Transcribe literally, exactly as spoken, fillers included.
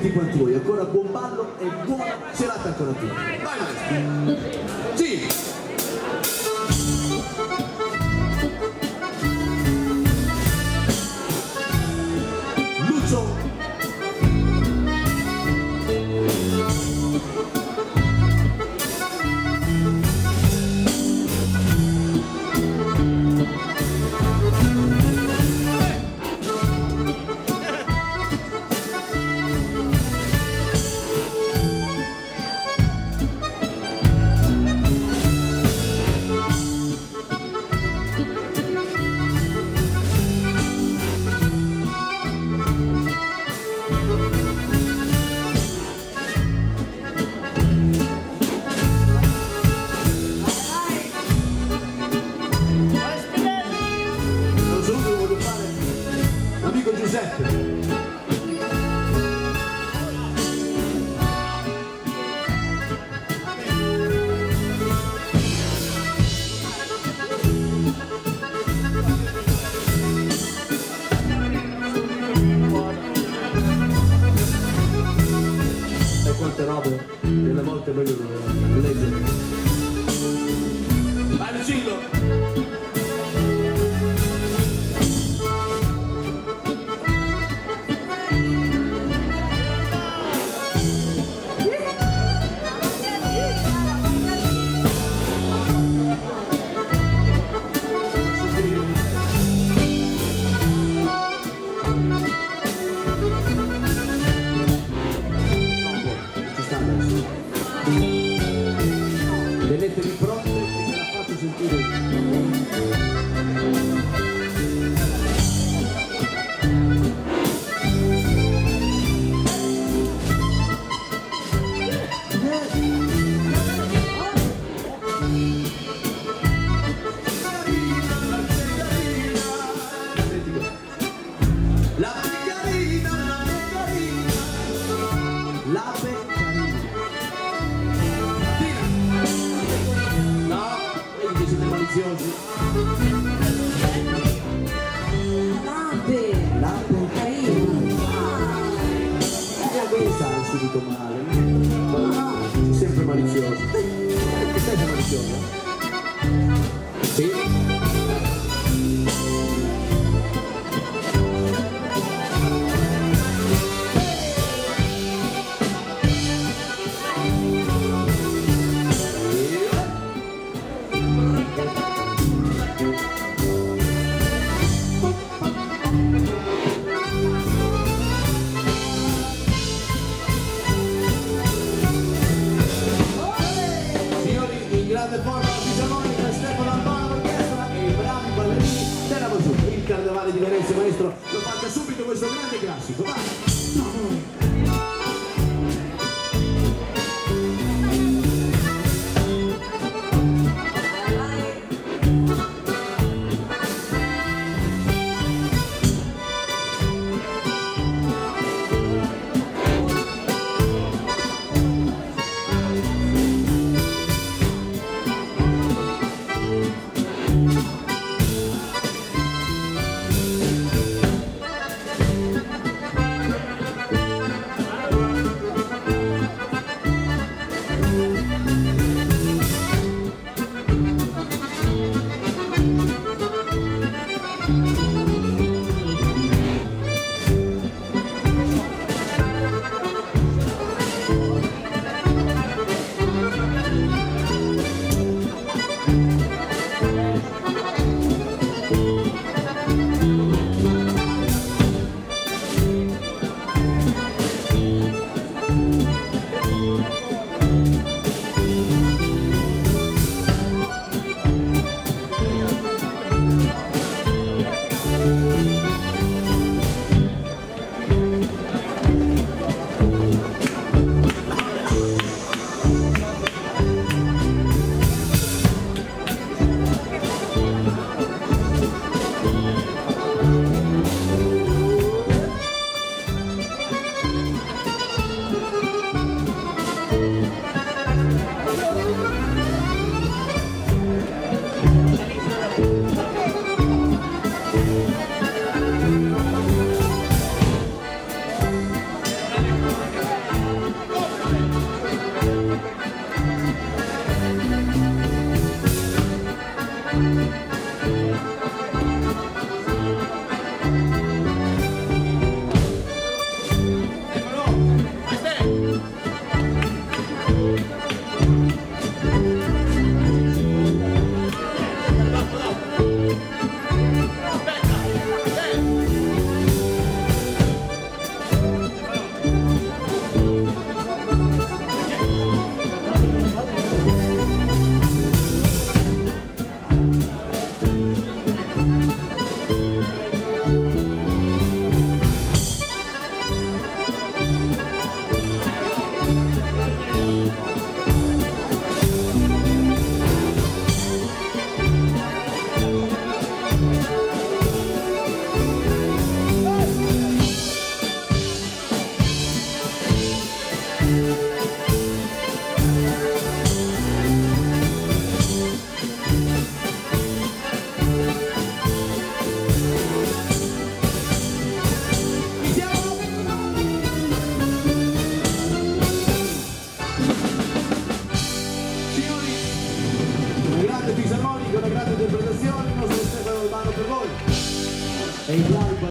tutti quanti voi. Ancora buon ballo e buona serata ancora a tutti. Vai maestro! Sì! Lucio! Quante robe, delle volte meglio leggere. Vai Lucillo! Tenetevi pronti e me la faccio sentire. La beccarina, la beccarina, la beccarina. Siete maliziosi. Lape, lape, carino. Ah, questa è subito male. No, sei sempre malizioso. Perché sei sempre malizioso? Sì. Grande forma la fisarmonica, Stefano Albano, l'orchestra e i bravi ballerini della Mazzucca. Il Carnevale di Venezia, maestro, lo faccia subito questo grande classico, vai! grande fisarmonica, una grande interpretazione, il nostro Stefano Albano per voi. E i bravi